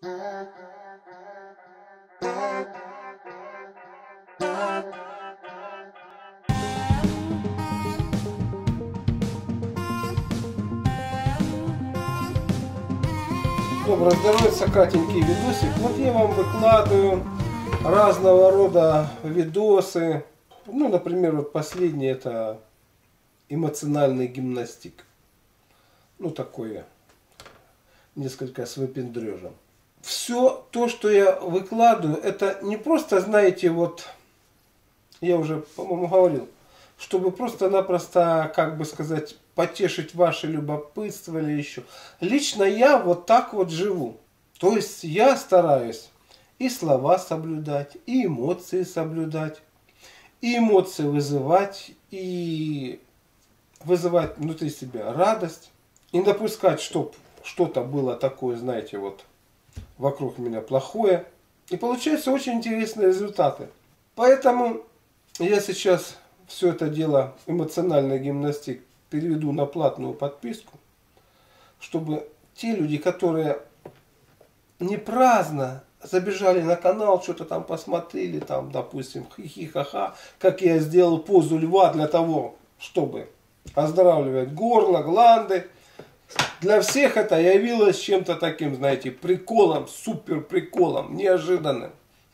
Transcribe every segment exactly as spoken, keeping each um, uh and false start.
Доброго здоровья, кратенький видосик. Вот я вам выкладываю разного рода видосы. Ну, например, вот последний — это эмоциональный гимнастик. Ну, такое, несколько с выпендрежем. Все то, что я выкладываю, это не просто, знаете, вот, я уже, по-моему, говорил, чтобы просто-напросто, как бы сказать, потешить ваше любопытство или еще. Лично я вот так вот живу. То есть я стараюсь и слова соблюдать, и эмоции соблюдать, и эмоции вызывать, и вызывать внутри себя радость, и не допускать, чтобы что-то было такое, знаете, вот вокруг меня плохое. И получаются очень интересные результаты. Поэтому я сейчас все это дело, эмоциональной гимнастик, переведу на платную подписку, чтобы те люди, которые не праздно забежали на канал, что-то там посмотрели, там, допустим, хихи-ха-ха, как я сделал позу льва для того, чтобы оздоравливать горло, гланды. Для всех это явилось чем-то таким, знаете, приколом, супер приколом, неожиданным.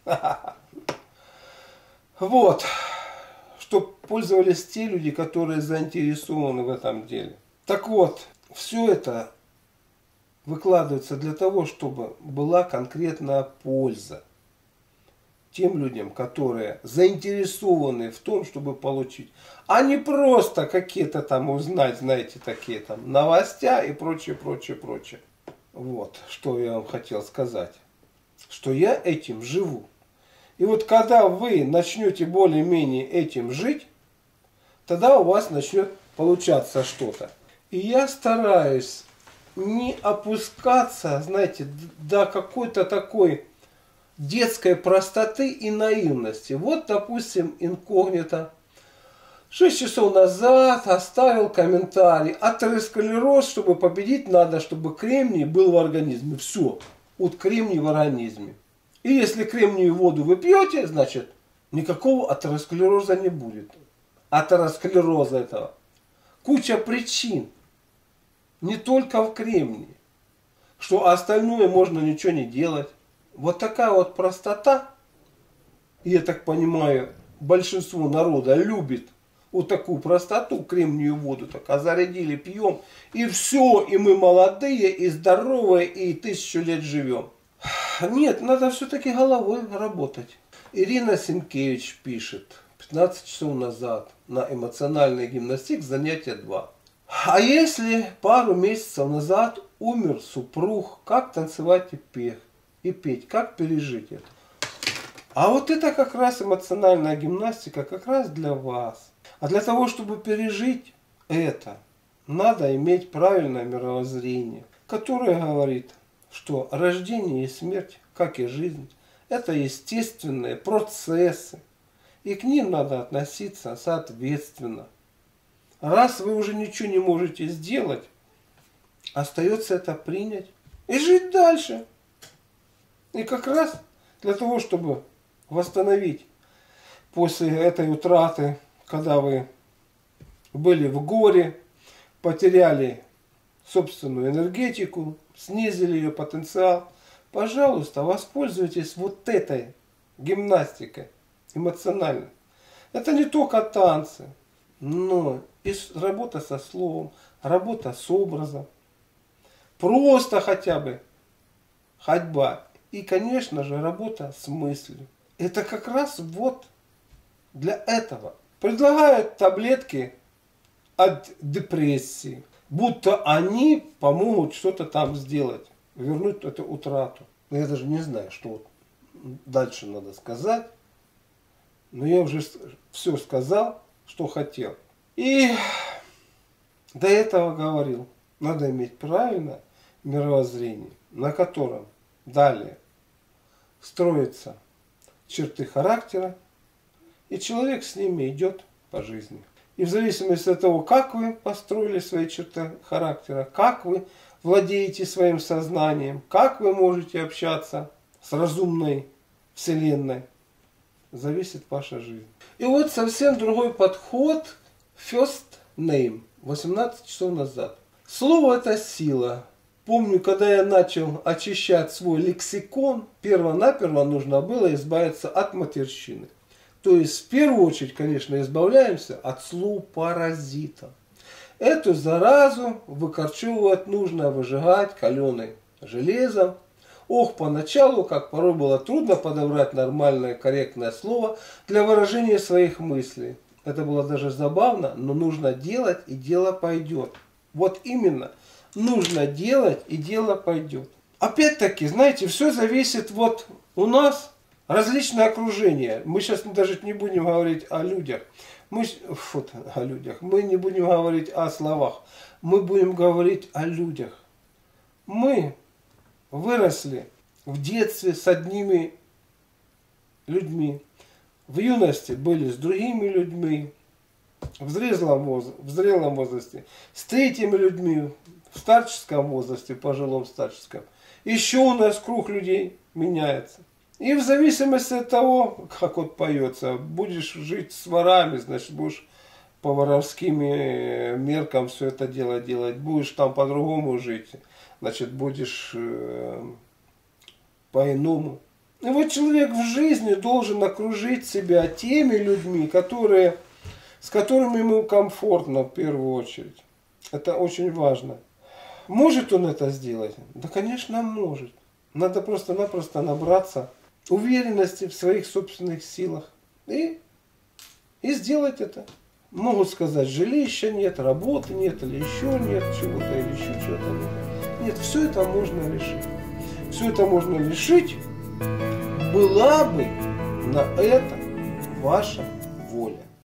Вот. Чтобы пользовались те люди, которые заинтересованы в этом деле. Так вот, все это выкладывается для того, чтобы была конкретная польза тем людям, которые заинтересованы в том, чтобы получить, а не просто какие-то там узнать, знаете, такие там новостя и прочее, прочее, прочее. Вот, что я вам хотел сказать. Что я этим живу. И вот когда вы начнете более-менее этим жить, тогда у вас начнет получаться что-то. И я стараюсь не опускаться, знаете, до какой-то такой детской простоты и наивности. Вот, допустим, инкогнито шесть часов назад оставил комментарий: атеросклероз, чтобы победить, надо, чтобы кремний был в организме. Все, вот кремний в организме. И если кремниевую воду вы пьете, значит, никакого атеросклероза не будет. Атеросклероза этого. Куча причин. Не только в кремнии. Что остальное можно ничего не делать. Вот такая вот простота. Я так понимаю, большинство народа любит вот такую простоту, кремниевую воду. Так, а зарядили, пьем. И все, и мы молодые, и здоровые, и тысячу лет живем. Нет, надо все-таки головой работать. Ирина Сенкевич пишет пятнадцать часов назад на эмоциональный гимнастик занятие два. А если пару месяцев назад умер супруг, как танцевать и петь? И петь, как пережить это? А вот это как раз эмоциональная гимнастика, как раз для вас. А для того, чтобы пережить это, надо иметь правильное мировоззрение, которое говорит, что рождение и смерть, как и жизнь, это естественные процессы. И к ним надо относиться соответственно. Раз вы уже ничего не можете сделать, остается это принять и жить дальше. И как раз для того, чтобы восстановить после этой утраты, когда вы были в горе, потеряли собственную энергетику, снизили ее потенциал, пожалуйста, воспользуйтесь вот этой гимнастикой эмоциональной. Это не только танцы, но и работа со словом, работа с образом, просто хотя бы ходьба и, конечно же, работа с мыслью. Это как раз вот для этого. Предлагают таблетки от депрессии, будто они помогут что-то там сделать, вернуть эту утрату. Но я даже не знаю, что вот дальше надо сказать. Но я уже все сказал, что хотел. И до этого говорил, надо иметь правильное мировоззрение, на котором далее строятся черты характера, и человек с ними идет по жизни. И в зависимости от того, как вы построили свои черты характера, как вы владеете своим сознанием, как вы можете общаться с разумной вселенной, зависит ваша жизнь. И вот совсем другой подход first name, восемнадцать часов назад. Слово это сила. Помню, когда я начал очищать свой лексикон, перво-наперво нужно было избавиться от матерщины. То есть, в первую очередь, конечно, избавляемся от слов паразита. Эту заразу выкорчевывать нужно, выжигать каленым железом. Ох, поначалу, как порой было трудно подобрать нормальное, корректное слово для выражения своих мыслей. Это было даже забавно, но нужно делать, и дело пойдет. Вот именно. Нужно делать, и дело пойдет. Опять-таки, знаете, все зависит вот у нас различное окружение. Мы сейчас даже не будем говорить о людях. Мы, фу, о людях. Мы не будем говорить о словах. Мы будем говорить о людях. Мы выросли в детстве с одними людьми. В юности были с другими людьми. В зрелом возрасте, в зрелом возрасте с третьими людьми. В старческом возрасте, пожилом старческом, еще у нас круг людей меняется. И в зависимости от того, как вот поется, будешь жить с ворами, значит, будешь по воровским меркам все это дело делать, будешь там по-другому жить, значит, будешь э, по-иному. И вот человек в жизни должен окружить себя теми людьми, которые, с которыми ему комфортно в первую очередь. Это очень важно. Может он это сделать? Да, конечно, может. Надо просто-напросто набраться уверенности в своих собственных силах и, и сделать это. Могут сказать, жилища нет, работы нет, или еще нет чего-то, или еще чего-то нет. Нет, все это можно решить. Все это можно решить, была бы на это ваша воля.